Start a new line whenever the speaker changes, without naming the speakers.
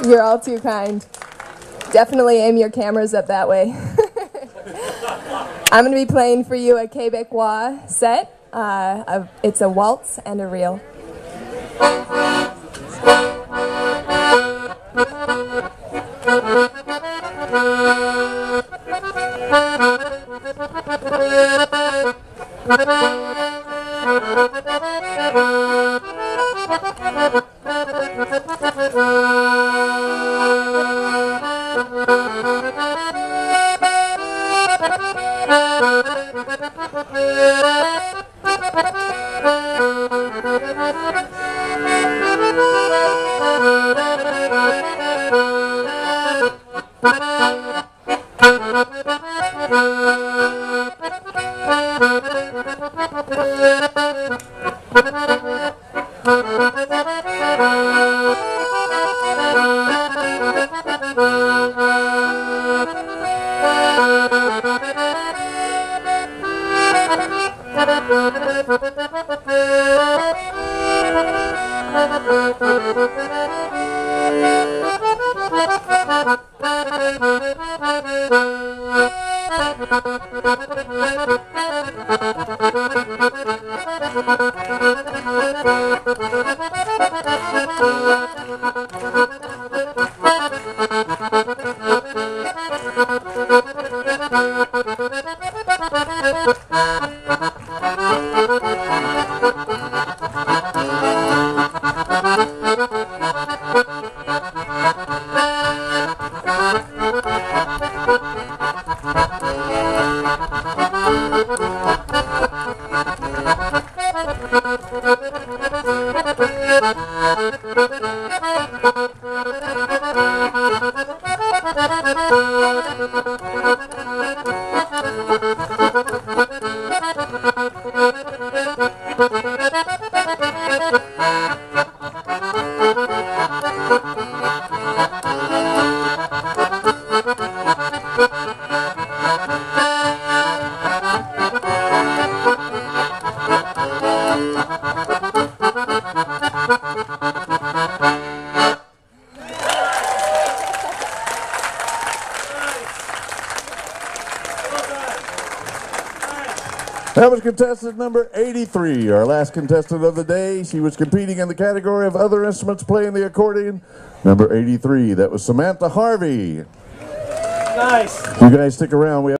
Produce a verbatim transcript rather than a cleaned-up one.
You're all too kind. Definitely aim your cameras up that way. I'm going to be playing for you a Quebecois set. Uh, of, it's a waltz and a reel.
That was contestant number eighty-three, our last contestant of the day. She was competing in the category of other instruments playing the accordion. Number eighty-three, that was Samantha Harvey.
Nice.
You guys stick around. We